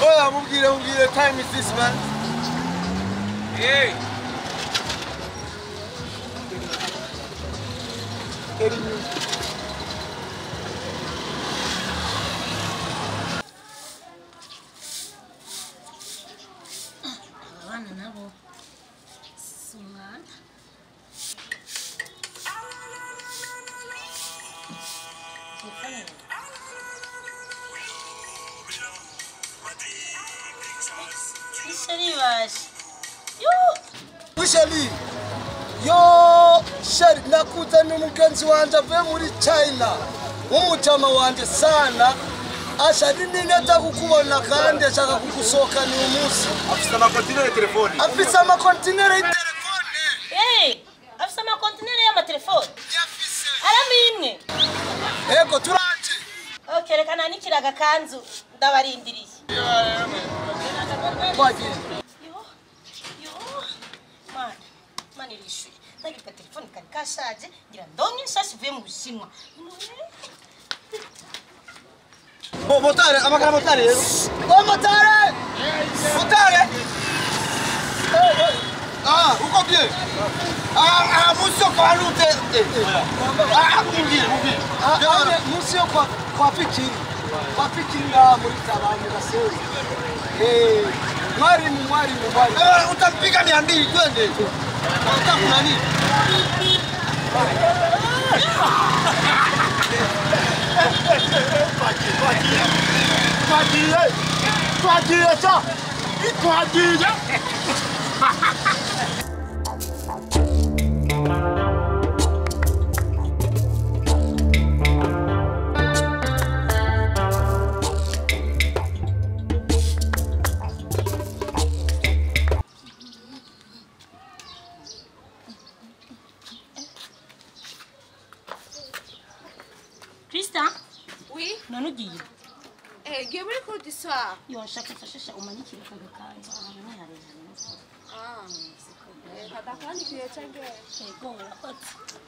Oya mubwire time is this man. Hey. Abana nabo sumwana Wishali yo shari nakutana n'umugenzi wanje avuye muri China umutama wanje sana ashari nineta kukubona kandi ashaka kugusohokana uyu munsi afise amakontinere telefone afise amakontinere y'itelefone afise amakontinere y'amatelefone yafise aramimwe ego turaje okay reka nanikira agakanzu ndabarindiriye baje Mani rishuye. Nagirika telefone kari kashaje ngira ndonye shashi vuye mu Bushinwa. Motare, amakara motare. Motare! Motare! Uko bien. Musio kwa rute. Musio kwa fikiri. Kwa fikiri na muri tabani baseri. Mwalimu. Utampiga 200 twende. Utakuna nini? Twagiye. Christian? Oui? Nanugiye. Giye muri Côte d'Ivoire. Yo nshaka mfashisha umanyikire kagakanza ahantu niharejana. Kadakandikiye cyangwa? Yego urakoze.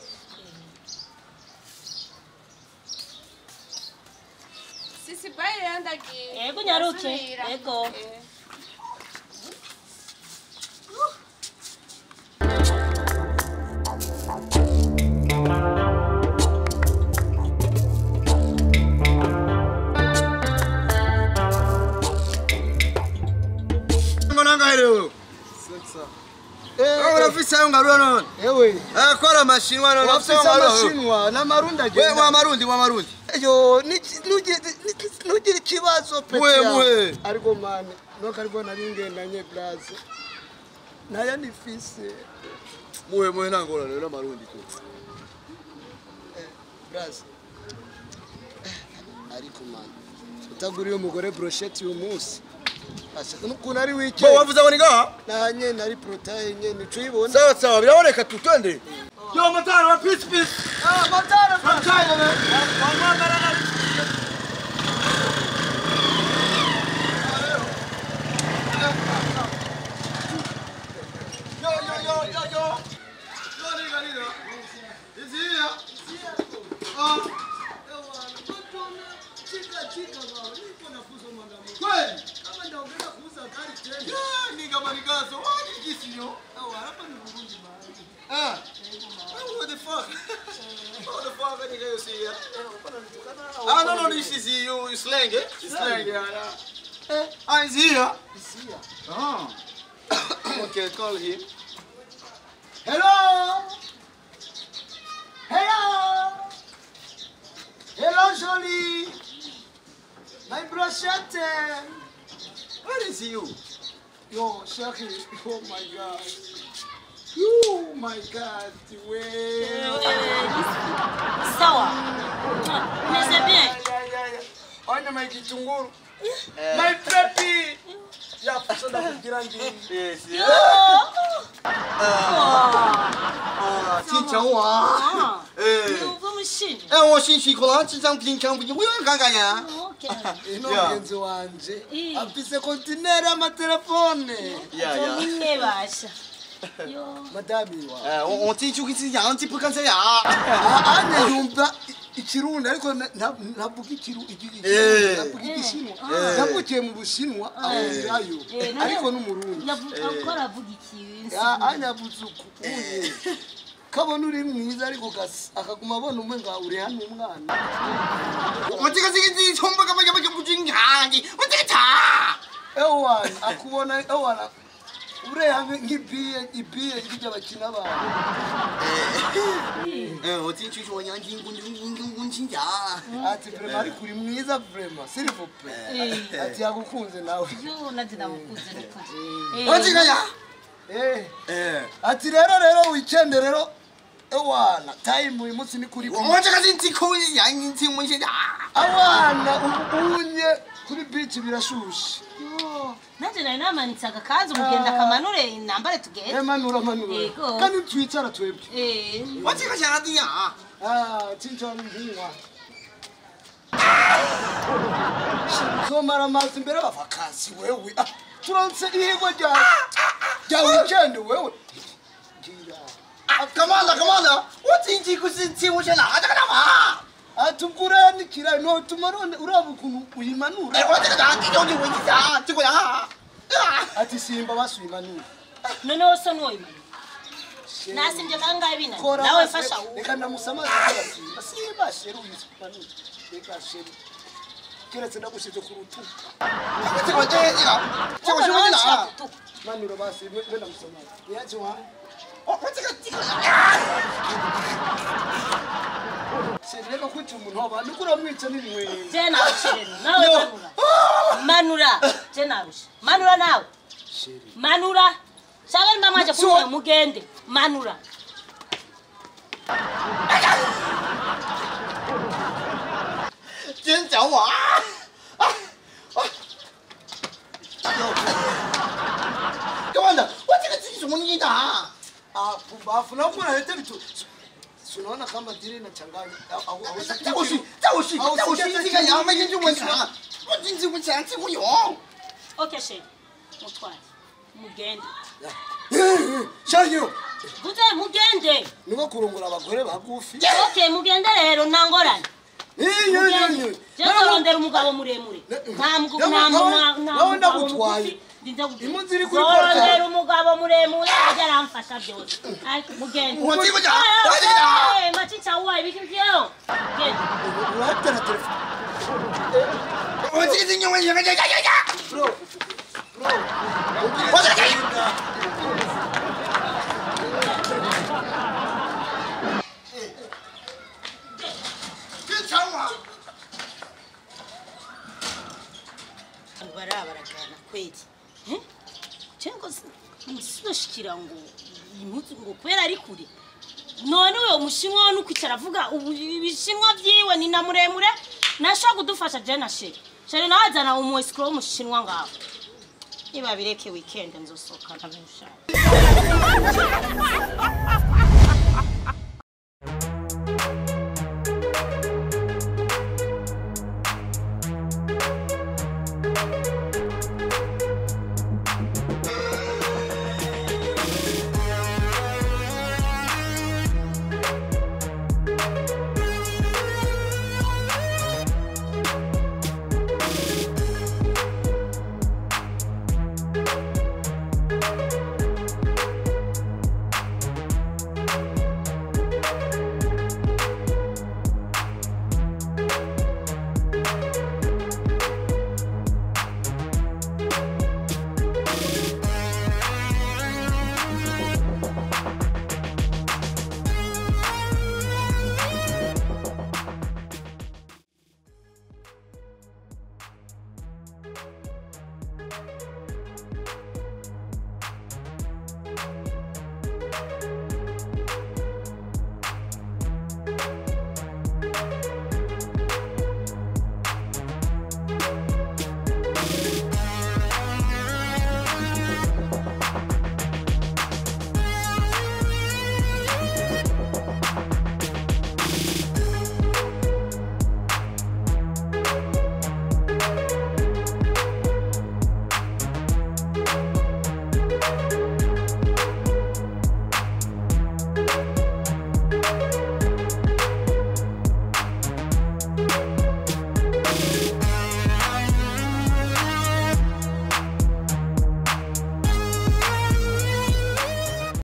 Sisi bayi yandagiye. Yego nyaruke. Yego. Unafisa yunga ruano. Ewe. Kora mashinwa no nafisa mashinwa na marunda je. Wewe marundi. Eyo nugire kibazo pete. Wewe. Ariko mane no kariko naringendanye blaze. Naya nifise. Muhe nangora rero marundi tu. Blaze. Ariko mane. Utaguriye umugore brochette umunsi. Kuna ari weekend. Bo wavuze ngo ningaha? Nanye nari protein nyene tuyibona. Sawa biraboneka tutwende. Yo matara wa peace. Matara from China man. Yo. Yo. Is here. Chika baba. Niko nafuzo mwanadamu. Kweli? Kama ndaongeza kuuza gari tena. Niga marigazo. Wani kisiyo? Hapa ni Burundi bana. What the fuck? What the fuck nigga you see here? No, this is you slang, eh? Slang, yeah. Is here? Is here. Okay, call him. Hello, Jolie. My brochette. Where is you? Yo, Shaki. Oh my God. Oh my God. Sawa. Mais bien. Ona my kitunguru. My baby. Ya fusoda kugirangi. Yes. Tinha uma. Eu vou mexer. Eu xixi colante já tem campo de eu ganhar. OK. Ino mgenzi wanje. Afise kontinere ama telefone. Ya. Ninne basha. Yo. Madami wa. 我进去去养鸡不干这样。啊，你用的。 ikirundi ariko ntavuga navuga igishinwa yavukiye mu Bushinwa ahurirayo ariko n'umurundi akora avuga ikintu anyabuze ukuye kabona uri mwiza ariko akaguma abona umwe nga uri hano umwana 어디가 지금 정보가 뭐가 무슨 강이 어디가 ewana akubona ewana ureha nk'ibiye ngijya bakina abantu 어디 주소 양진 군중 진짜 ati vraiment ari kuri mwiza vraiment s'il vous plaît ati yagukunze nawe yo naje namukunze nukunze 어디가야 ati rero weekend rero ewana time uyu munsi ni kuri 어디가 진짜 코이 양진 문신다 abana ubunye kuri beach birashushe yo naje nari namanitse agakazi umugenda kamanure inambare tugende manura Yego. kandi twicara twebwe 어디가 샤디야 진짜 nkuwa somara amazi imbere y'abavakasi wewe turonse ihigwa rya weekend wewe 가만아 어디 지금 진짜 오셔나 아자가 atubwuranikira no tumarone uraba ukuntu uyimanura 어디가 나한테 여기 왜 있어 저거야 ati simba basuyimanura none wose noyima nasimje kangaye bina nawe fasha reka ndamusamaza simba sheru yisumanura reka sheru keretse ndagushize ku rutugu 저거 어디가 저거 쇼나 manura basi we ndamusamaza yaje wa 어디가 지금 sereka kwica umuntu abantu kuramwica n'ibintu je nawe shireno nawe manura je nawe manura nawe manura shagali mama aje kumwe mugende manura 진짜 와 가만아 어디가 지금 손이다 pumbafu na kuna leta vitu unaona kama dili na changanya 자오시 이가 야마긴 좀 원사 어딘지 원치 않지고요 okay she mutware mugende shagiro guze mugende nuko kurongora abagore bagufi okay mugende rero nangorane je torondera umugabo muremure ndagutwaye impunzi iri kuri porta umugabo muremure ajya aramfasha byose ariko mugende 어디가 자 machicha uwa ibikivyo gende uratera telefone 어디가 생겨만 야야야야 bro 괜찮아 barabaragarana kweli cengo sinashikira ngo impuzu ngo kwera ari kure none we umushinwa nuko icara avuga ibishinwa vyiwe ni na muremure nasha kudufasha je na shere nazana umu escrow umushinwa ngaho niba bireke weekend nzosoka ntabusha